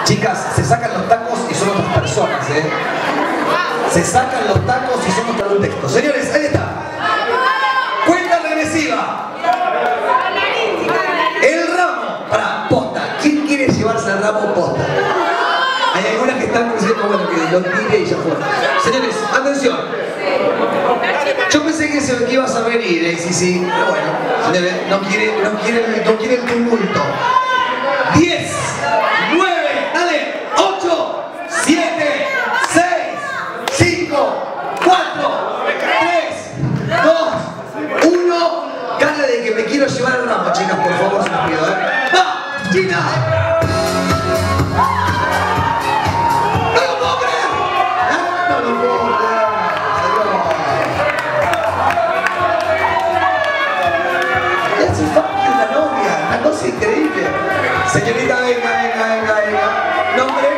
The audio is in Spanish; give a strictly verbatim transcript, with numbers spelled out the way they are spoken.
Chicas, se sacan los tacos y son otras personas, ¿eh? Se sacan los tacos y son otros textos. Señores, ahí está. Cuenta regresiva. El ramo para posta. ¿Quién quiere llevarse el ramo posta? Hay algunas que están diciendo, bueno, que lo tire y ya fue. Señores, atención. Yo pensé que, se, que ibas a venir, ¿eh? Sí, sí, pero bueno. Señores, no quiere, no quiere, no quiere el tumulto. diez, nueve, dale, ocho, siete, seis, cinco, cuatro, tres, dos, uno. Cara de que me quiero llevar el ramo, chicas, por favor, se los pido, ¿eh? ¡Va, China! ¡No lo puedo creer! ¡No lo puedo creer! ¡Ya se fue la novia! ¡Una cosa increíble! Señorita, venga, venga, venga, venga. Nombre.